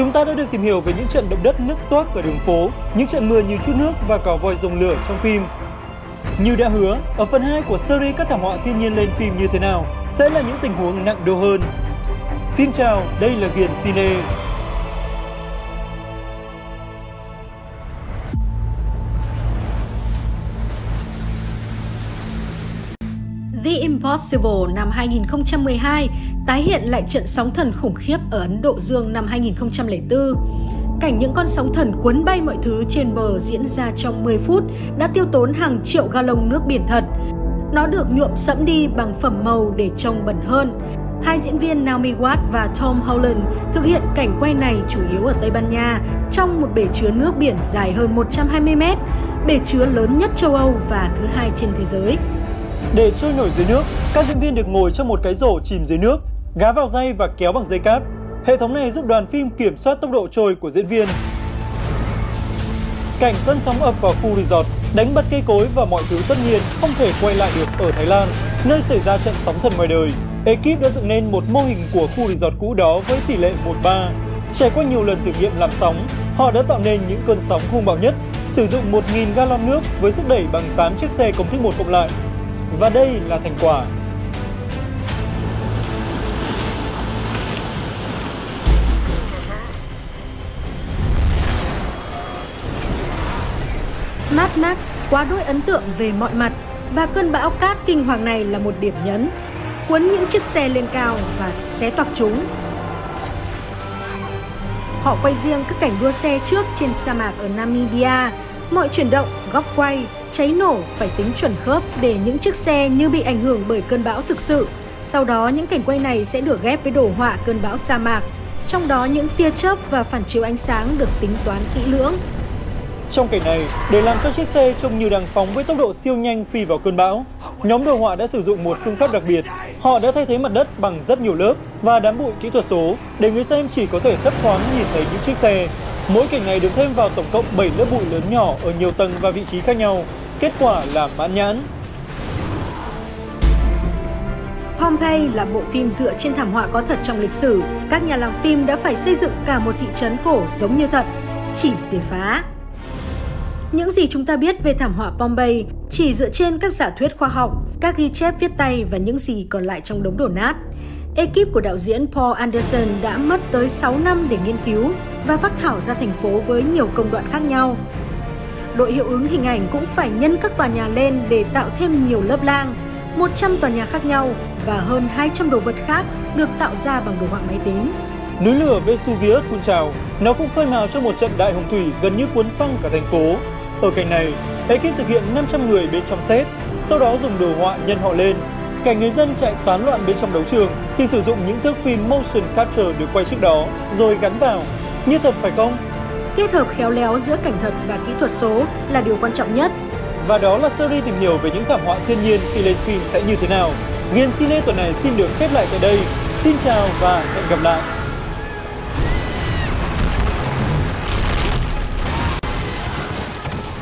Chúng ta đã được tìm hiểu về những trận động đất nứt toác ở đường phố, những trận mưa như chút nước và cả vòi rồng lửa trong phim. Như đã hứa, ở phần 2 của series các thảm họa thiên nhiên lên phim như thế nào sẽ là những tình huống nặng đô hơn. Xin chào, đây là Ghiền Cine. The Impossible năm 2012 tái hiện lại trận sóng thần khủng khiếp ở Ấn Độ Dương năm 2004. Cảnh những con sóng thần cuốn bay mọi thứ trên bờ diễn ra trong 10 phút đã tiêu tốn hàng triệu gallon nước biển thật. Nó được nhuộm sẫm đi bằng phẩm màu để trông bẩn hơn. Hai diễn viên Naomi Watts và Tom Holland thực hiện cảnh quay này chủ yếu ở Tây Ban Nha trong một bể chứa nước biển dài hơn 120 mét, bể chứa lớn nhất châu Âu và thứ hai trên thế giới. Để trôi nổi dưới nước, các diễn viên được ngồi trong một cái rổ chìm dưới nước, gá vào dây và kéo bằng dây cáp. Hệ thống này giúp đoàn phim kiểm soát tốc độ trôi của diễn viên. Cảnh cơn sóng ập vào khu resort, đánh bật cây cối và mọi thứ tất nhiên không thể quay lại được ở Thái Lan, nơi xảy ra trận sóng thần ngoài đời. Ekip đã dựng nên một mô hình của khu resort cũ đó với tỷ lệ 1:3. Trải qua nhiều lần thử nghiệm làm sóng, họ đã tạo nên những cơn sóng hung bạo nhất, sử dụng 1.000 gallon nước với sức đẩy bằng 8 chiếc xe công thức 1 cộng lại. Và đây là thành quả. Mad Max quá đỗi ấn tượng về mọi mặt và cơn bão cát kinh hoàng này là một điểm nhấn. Cuốn những chiếc xe lên cao và xé toạc chúng. Họ quay riêng các cảnh đua xe trước trên sa mạc ở Namibia. Mọi chuyển động, góc quay, cháy nổ phải tính chuẩn khớp để những chiếc xe như bị ảnh hưởng bởi cơn bão thực sự. Sau đó những cảnh quay này sẽ được ghép với đồ họa cơn bão sa mạc. Trong đó những tia chớp và phản chiếu ánh sáng được tính toán kỹ lưỡng. Trong cảnh này, để làm cho chiếc xe trông như đang phóng với tốc độ siêu nhanh phi vào cơn bão, nhóm đồ họa đã sử dụng một phương pháp đặc biệt. Họ đã thay thế mặt đất bằng rất nhiều lớp và đám bụi kỹ thuật số để người xem chỉ có thể thấp thoáng nhìn thấy những chiếc xe. Mỗi cảnh này được thêm vào tổng cộng 7 lớp bụi lớn nhỏ ở nhiều tầng và vị trí khác nhau. Kết quả là mãn nhãn. Pompeii là bộ phim dựa trên thảm họa có thật trong lịch sử. Các nhà làm phim đã phải xây dựng cả một thị trấn cổ giống như thật, chỉ để phá. Những gì chúng ta biết về thảm họa Pompeii chỉ dựa trên các giả thuyết khoa học, các ghi chép viết tay và những gì còn lại trong đống đổ nát. Ekip của đạo diễn Paul Anderson đã mất tới 6 năm để nghiên cứu và phác thảo ra thành phố với nhiều công đoạn khác nhau. Đội hiệu ứng hình ảnh cũng phải nhân các tòa nhà lên để tạo thêm nhiều lớp lang, 100 tòa nhà khác nhau và hơn 200 đồ vật khác được tạo ra bằng đồ họa máy tính. Núi lửa Vesuvius phun trào, nó cũng khơi mào cho một trận đại hồng thủy gần như cuốn phăng cả thành phố. Ở cảnh này, ekip thực hiện 500 người bên trong set, sau đó dùng đồ họa nhân họ lên. Cảnh người dân chạy tán loạn bên trong đấu trường thì sử dụng những thước phim motion capture được quay trước đó rồi gắn vào. Như thật phải không? Kết hợp khéo léo giữa cảnh thật và kỹ thuật số là điều quan trọng nhất. Và đó là series tìm hiểu về những thảm họa thiên nhiên khi lên phim sẽ như thế nào. Ghiền Cine tuần này xin được khép lại tại đây. Xin chào và hẹn gặp lại!